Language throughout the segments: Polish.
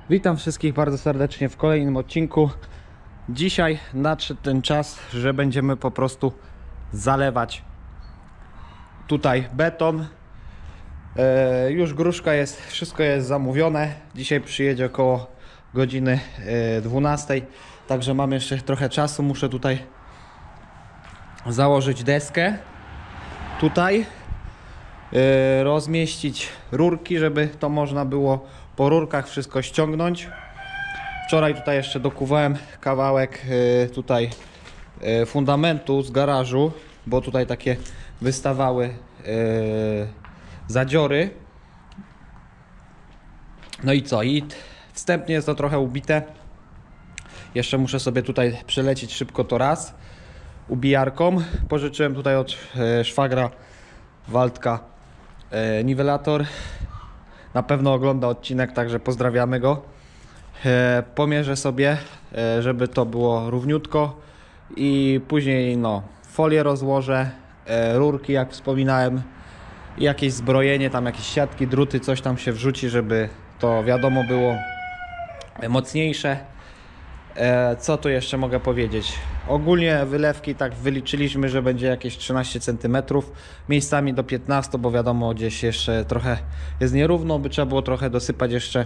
Witam wszystkich bardzo serdecznie w kolejnym odcinku. Dzisiaj nadszedł ten czas, że będziemy po prostu zalewać tutaj beton. Już gruszka jest, wszystko jest zamówione. Dzisiaj przyjedzie około godziny 12. Także mam jeszcze trochę czasu. Muszę tutaj założyć deskę. Tutaj rozmieścić rurki, żeby to można było po rurkach wszystko ściągnąć. Wczoraj tutaj jeszcze dokuwałem kawałek tutaj fundamentu z garażu, bo tutaj takie wystawały zadziory. No i co? I wstępnie jest to trochę ubite. Jeszcze muszę sobie tutaj przelecieć szybko to raz ubijarką. Pożyczyłem tutaj od szwagra Waldka niwelator. Na pewno ogląda odcinek, także pozdrawiamy go. Pomierzę sobie, żeby to było równiutko i później folię rozłożę, rurki jak wspominałem, jakieś zbrojenie, tam jakieś siatki, druty, coś tam się wrzuci, żeby to wiadomo było mocniejsze. Co tu jeszcze mogę powiedzieć? Ogólnie wylewki tak wyliczyliśmy, że będzie jakieś 13 cm, miejscami do 15, bo wiadomo gdzieś jeszcze trochę jest nierówno, by trzeba było trochę dosypać jeszcze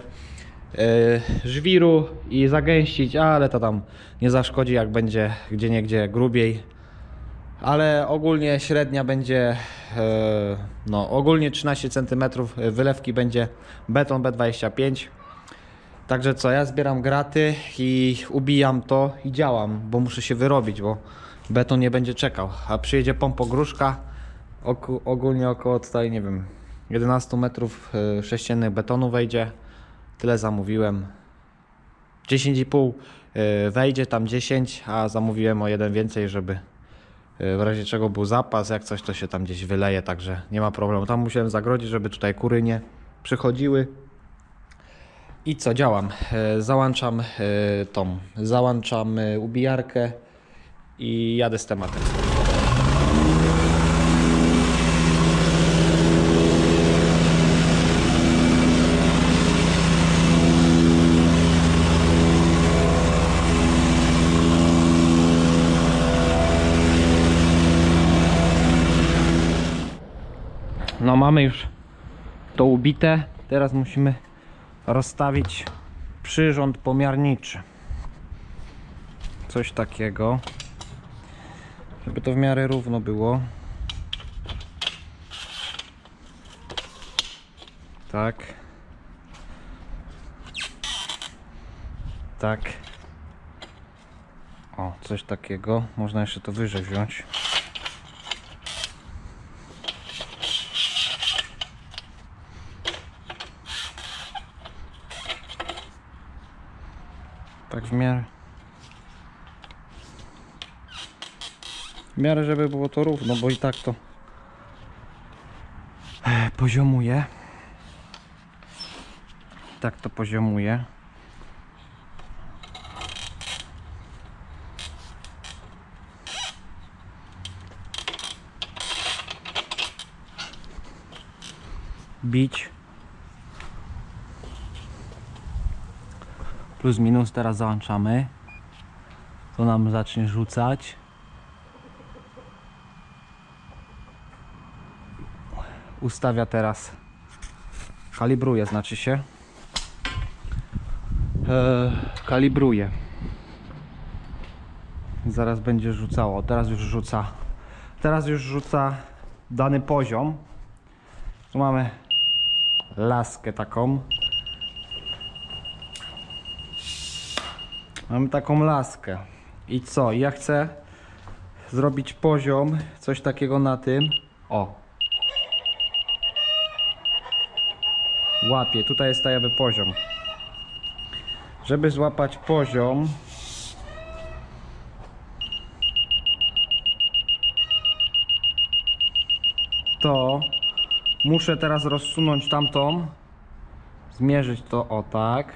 żwiru i zagęścić, ale to tam nie zaszkodzi, jak będzie gdzieniegdzie grubiej. Ale ogólnie średnia będzie ogólnie 13 cm wylewki, będzie beton B25. Także co, ja zbieram graty i ubijam to i działam, bo muszę się wyrobić, bo beton nie będzie czekał. A przyjedzie pompo-gruszka, ogólnie około tutaj, nie wiem, 11 metrów sześciennych betonu wejdzie. Tyle zamówiłem. 10,5 wejdzie, tam 10, a zamówiłem o jeden więcej, żeby w razie czego był zapas, jak coś to się tam gdzieś wyleje, także nie ma problemu. Tam musiałem zagrodzić, żeby tutaj kury nie przychodziły. I co, działam, załączam ubijarkę i jadę z tematem. No, mamy już to ubite, teraz musimy rozstawić przyrząd pomiarniczy, coś takiego, żeby to w miarę równo było. Tak, tak, o, coś takiego. Można jeszcze to wyżej wziąć. Tak w miarę, żeby było to równo, bo i tak to poziomuje. Tak to poziomuje. Bić. Plus minus teraz załączamy. To nam zacznie rzucać. Ustawia teraz. Kalibruje, znaczy się. Kalibruje. Zaraz będzie rzucało. Teraz już rzuca. Teraz już rzuca dany poziom. Tu mamy laskę taką. Mamy taką laskę. I co? Ja chcę zrobić poziom, coś takiego na tym. O! Łapię. Tutaj jest stajowy poziom. Żeby złapać poziom, to muszę teraz rozsunąć tamtą. Zmierzyć to o tak.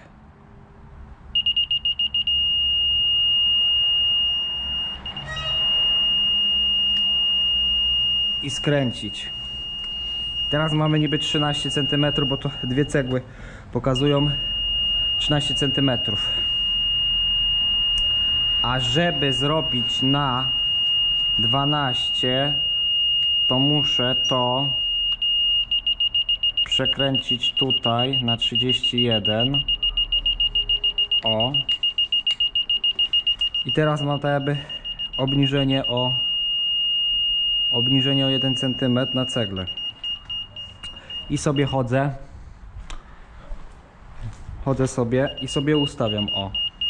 I skręcić. Teraz mamy niby 13 cm, bo to dwie cegły pokazują 13 cm. A żeby zrobić na 12, to muszę to przekręcić tutaj na 31. O. I teraz mam tak jakby obniżenie o 1 cm na cegle. I sobie chodzę sobie i sobie ustawiam, o.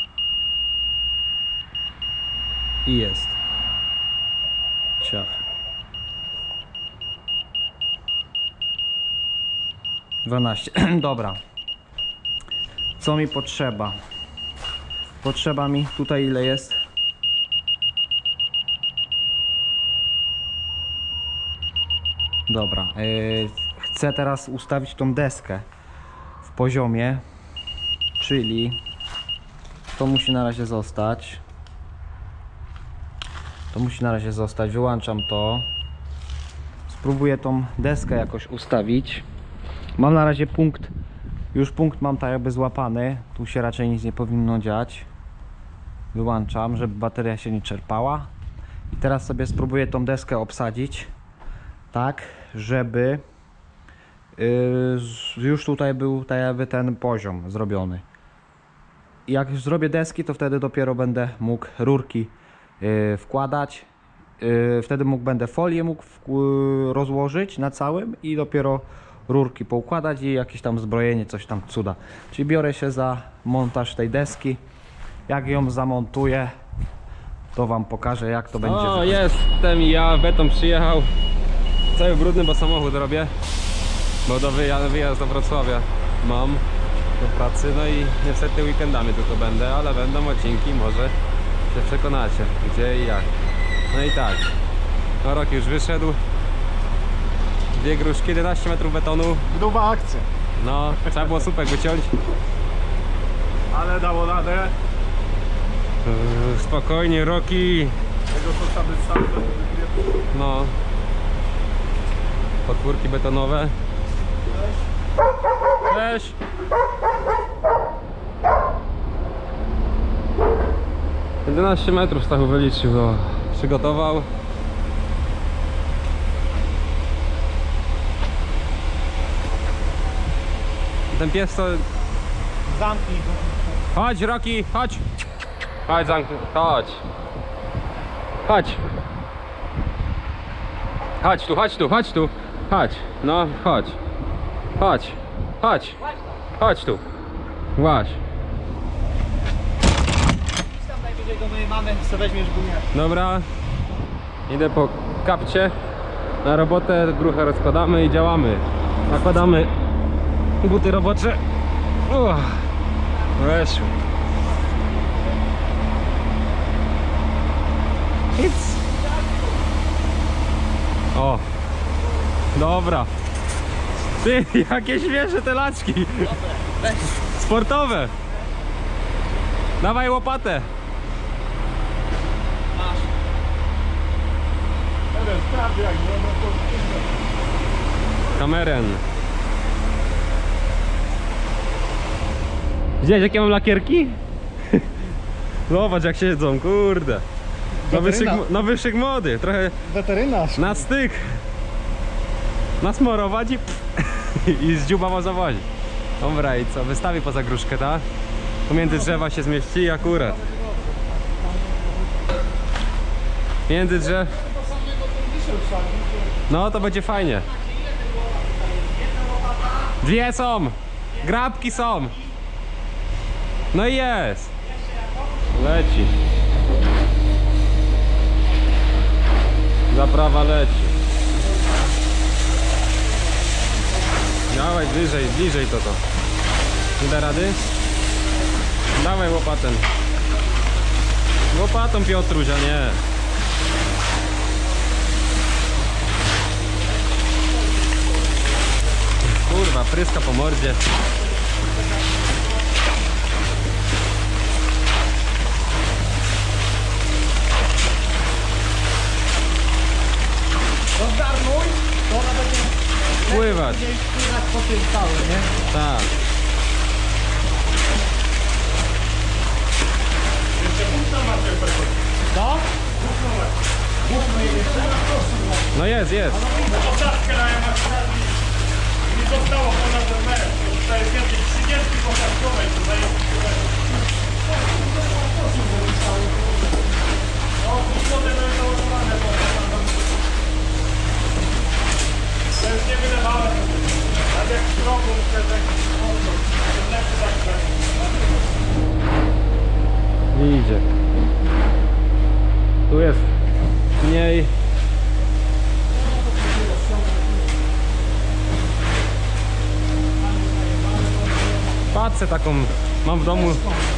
I jest. Ciach. 12. Dobra. Co mi potrzeba? Potrzeba mi tutaj ile jest? Dobra. Chcę teraz ustawić tą deskę w poziomie, czyli to musi na razie zostać. Wyłączam to. Spróbuję tą deskę jakoś ustawić. Mam na razie punkt. Już punkt mam tak jakby złapany. Tu się raczej nic nie powinno dziać. Wyłączam, żeby bateria się nie czerpała. I teraz sobie spróbuję tą deskę obsadzić tak, żeby już tutaj był tak jakby ten poziom zrobiony. I jak już zrobię deski, to wtedy dopiero będę mógł rurki wkładać. Wtedy będę folię mógł rozłożyć na całym i dopiero rurki poukładać i jakieś tam zbrojenie, coś tam cuda. Czyli biorę się za montaż tej deski. Jak ją zamontuję, to wam pokażę, jak to będzie. O, jestem ja, beton przyjechał. Cały brudny, bo samochód robię. Bo wyjazd do Wrocławia mam do pracy. No i niestety weekendami tylko będę, ale będą odcinki, może się przekonacie gdzie i jak. No i tak, no rok już wyszedł. Dwie gruszki, 11 metrów betonu. Gruba akcja. No, trzeba było słupek wyciąć. Ale dało radę. Spokojnie, Roki. Tego co sam No. Podpórki betonowe. Cześć. Cześć. 11 metrów Stachu wyliczył, go przygotował. Ten pies to... Zamknij go. Chodź, Roki, chodź! Chodź, zamknij, chodź! Chodź! Chodź tu, chodź tu, chodź tu! Chodź, no chodź! Chodź! Chodź! Chodź tu! Właź! Tam najwyżej do mojej mamy, co weźmiesz gumię. Dobra, idę po kapcie na robotę, gruchę rozkładamy i działamy. Nakładamy buty robocze. Weszło. Nic. O, dobra. Ty, jakie świeże te laczki. Sportowe. Dawaj łopatę. Kameren. Widziałeś jakie mam lakierki? Zobacz jak siedzą, kurde. Nowy szyk mody, trochę Weterynarz. na styk. Nasmorować i i z dziuba można wozić. Dobra, i co? Wystawi poza gruszkę, tak? Pomiędzy drzewa się zmieści akurat. Między drzew. No to będzie fajnie. Dwie są. Grabki są. No i jest. Leci. Zaprawa leci. Dawaj bliżej, bliżej to. Nie da rady? Dawaj łopatę. Łopatą Piotruś, a nie. Kurwa, pryska po mordzie. Rozgarnuj, to ona będzie Pływać. pływać po tym całym, nie? Tak. Jest, jest. Posadzkę na Yamaha mi zostało ponad metr. To jest więcej 30 posadzkowej, to daje to jest niewydawalne. Tak jak w roku, to jest lepszy tak. Idzie. Tu jest mniej. Patrzę taką, mam w domu.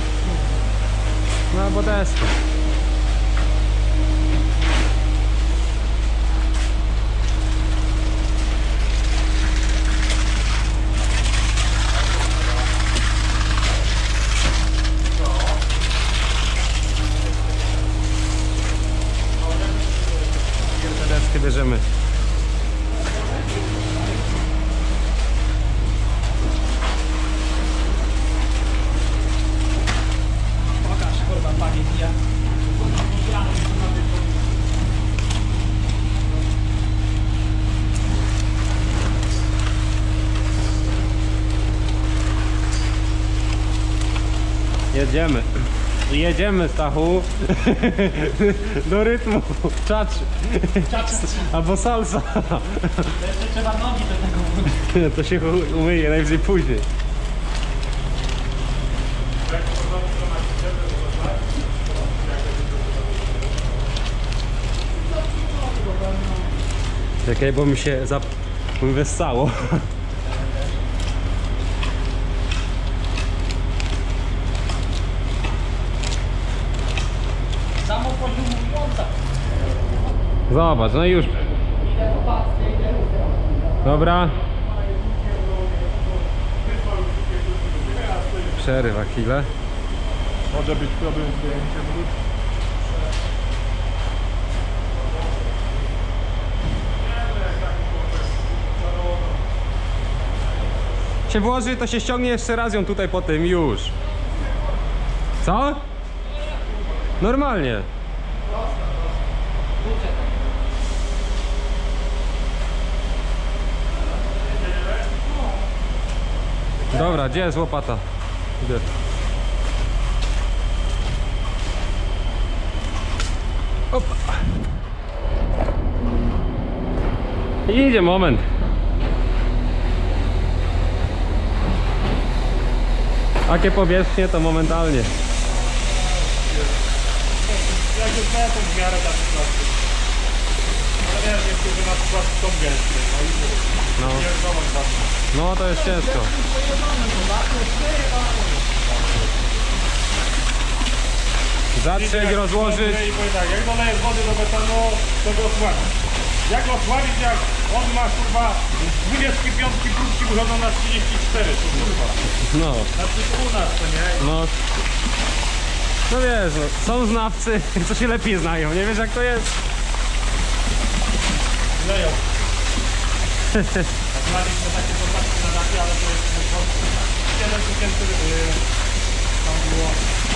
No albo deskę. Deskę bierzemy. Pokaż, kurwa, panie pija. Jedziemy. Jedziemy, Stachu. Do rytmu. Czacz. Albo salsa. Jeszcze trzeba nogi do tego wrócić. To się umyje najwyżej później. Czekaj, bo mi się wessało. Samo poziumująca. Zobacz, no i już. Dobra. Przerywa chwilę. Może być problem z wyjęciem. Się włoży, to się ściągnie jeszcze raz ją tutaj po tym, już. Co? Normalnie. Dobra, gdzie jest łopata? Idę. Opa. Idzie moment. Takie powierzchnie to momentalnie. Jak już daję tą w miarę tak plasty. Ale wiesz, niektórzy na przykład są gęsty. No. No to jest ciężko. Zatrzeć, rozłożyć. I powiem tak, jak dolejesz wody do betonu, to go osłabić. Jak go osłabić, jak on ma kurwa 25 próbki wychodzą na 34, to kurwa. No, Znaczy u nas to nie. no. No wiesz, no, są znawcy, co się lepiej znają, nie wiesz jak to jest? Leją. Znaliśmy takie podatki na dachy, ale to jest 7000 tam było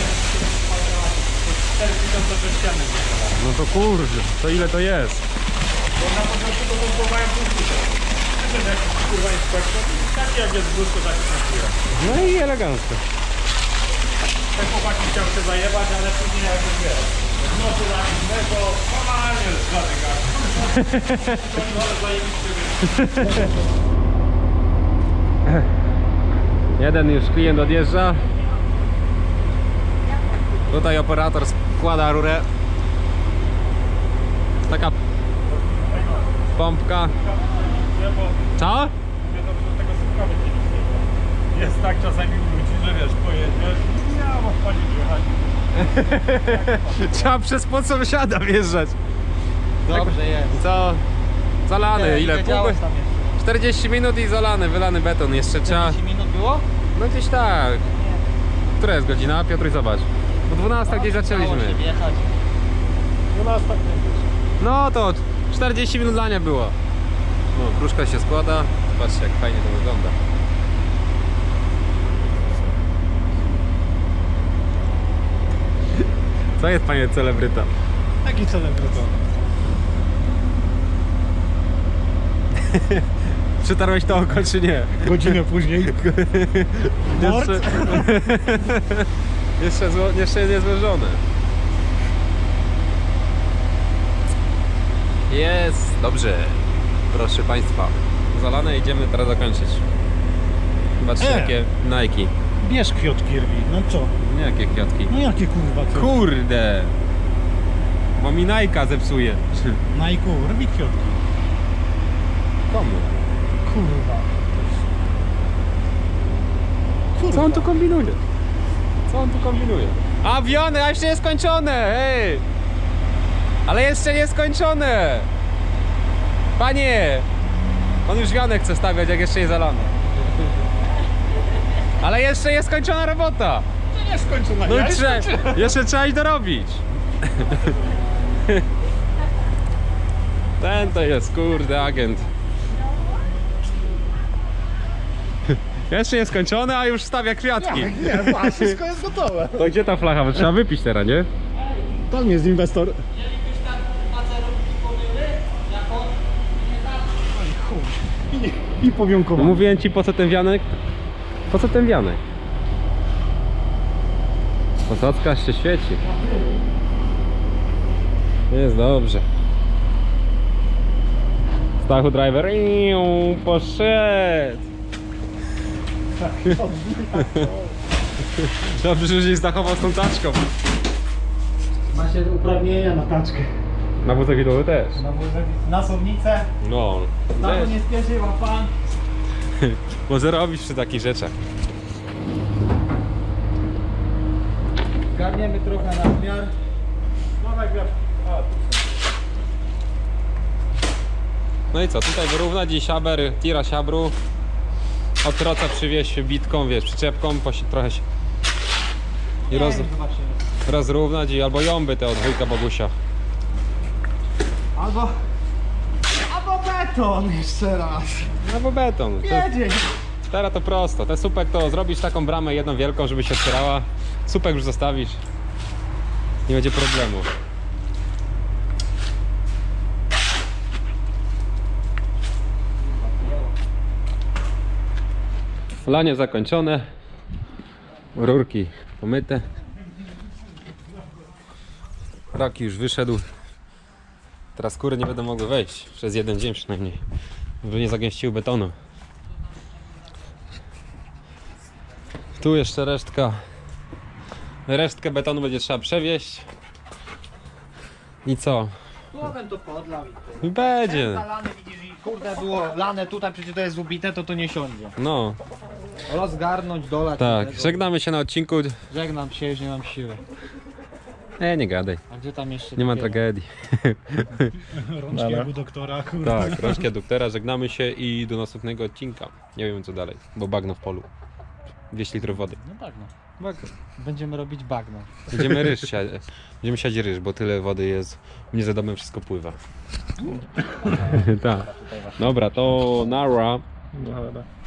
4000 sześciany. No to kurde, to ile to jest? Bo na początku to pompowałem półkutę. Też jakiś kurwa inspektor. Taki jak jest brzuszko, taki traktuje. No i elegancko. Te chłopaki chciał się zajebać, ale później jak już wiesz. W nocy na inne to normalnie zatyka. Ale zajebiście Jeden już klient odjeżdża. Tutaj operator składa rurę. Taka pompka. Co? jest tak czasami u ludzi, że wiesz, pojedziesz i ja mam palić jechać. Trzeba przez płot sąsiada wjeżdżać. Dobrze jest. Co? Zalany, ile? Pół Wiedziałeś godziny? tam jeszcze? 40 minut i zalany, wylany beton. Jeszcze trzeba... 40 minut było? No gdzieś tak. Która jest godzina? Piotruś, zobacz. O 12 gdzieś zaczęliśmy. Dało się wjechać. 12 No to 40 minut lania było. No, gruszka się składa. Patrzcie jak fajnie to wygląda. Co jest, panie celebryta? Jaki celebryta? Przetarłeś to oko czy nie? Godzinę później. Jeszcze, jeszcze nie złożone. Jest, dobrze. Proszę Państwa. Zalane, idziemy teraz zakończyć. Zobaczcie jakie Nike. Bierz kwiatki rwi, no co? Nie jakie kwiatki. No jakie kurwa co? Kurde! Bo mi Nike zepsuje. Najku, rwi kwiatki. Komu? Kurwa. Co on tu kombinuje? Co on tu kombinuje? A wiane, a jeszcze nie skończone! Hej! Ale jeszcze nie skończone! Panie! On już wianę chce stawiać, jak jeszcze nie zalane. Ale jeszcze jest skończona robota! Nie skończona. No ja i jeszcze trzeba iść dorobić. Ten to jest, kurde, agent. Jeszcze nie skończone, a już stawia kwiatki. Nie, a wszystko jest gotowe. To gdzie ta flacha? Bo trzeba wypić teraz, nie? Tam jest inwestor. I No powiąkował. mówiłem ci, po co ten wianek? Po co ten wianek? Posadzka się świeci. Jest dobrze. Stachu driver poszedł. Dobrze, że się zachował z tą taczką. Macie uprawnienia na taczkę. Na wózek widłowy też. Na sownicę. No. Tam nie spieszyła pan. Może robisz przy takich rzeczach. Garniemy trochę na wymiar. No i co, tutaj wyrównać i siaber, tira siabru. Od troca przywieźć bitką, wiesz, przyczepką, trochę się... I rozrównać i albo jąby te od wujka Bogusia. Albo beton jeszcze raz. Albo beton. Jedzie. Teraz to prosto. Ten słupek to zrobisz taką bramę jedną wielką, żeby się otwierała. Słupek już zostawisz. Nie będzie problemu. Lanie zakończone. Rurki pomyte. Raki już wyszedł. Teraz kury nie będą mogły wejść. Przez jeden dzień przynajmniej. Żeby nie zagęściły betonu. Tu jeszcze resztka. Resztkę betonu będzie trzeba przewieźć. I co? Głowę to podlał. I będzie. Zalane, widzisz, i kurde było lane tutaj, przecież to jest ubite, to nie siądzie. No, Rozgarnąć, dolać. tak. tego. Żegnamy się na odcinku. Żegnam się, już nie mam siły. Nie gadaj. A gdzie tam jeszcze? Nie ma dopiero? tragedii. Rączki jak u doktora, kurwa. Tak, rączki doktora. Żegnamy się i do następnego odcinka. Nie wiem co dalej, bo bagno w polu. 200 litrów wody. No bagno. Będziemy robić bagno. Będziemy siać ryż, bo tyle wody jest. Mnie za domem wszystko pływa. Tak. Dobra, to nara. Dobra.